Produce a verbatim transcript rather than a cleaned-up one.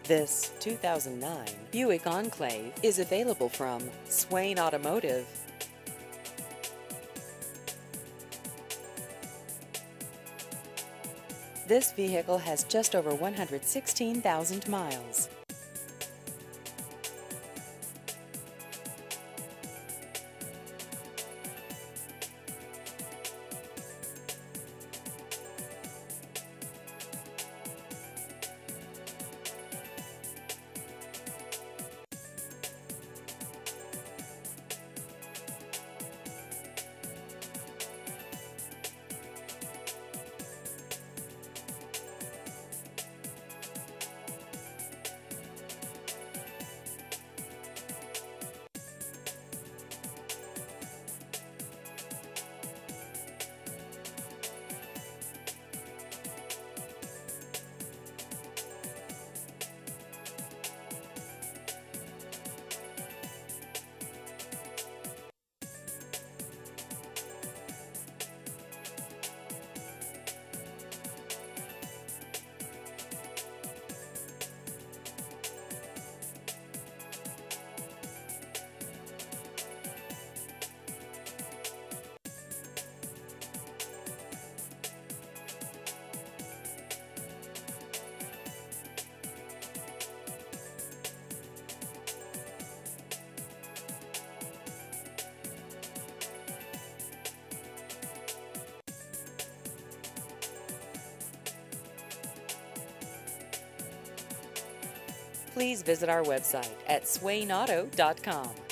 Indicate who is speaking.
Speaker 1: This two thousand nine Buick Enclave is available from Swain Automotive. This vehicle has just over one hundred sixteen thousand miles. Please visit our website at swain auto dot com.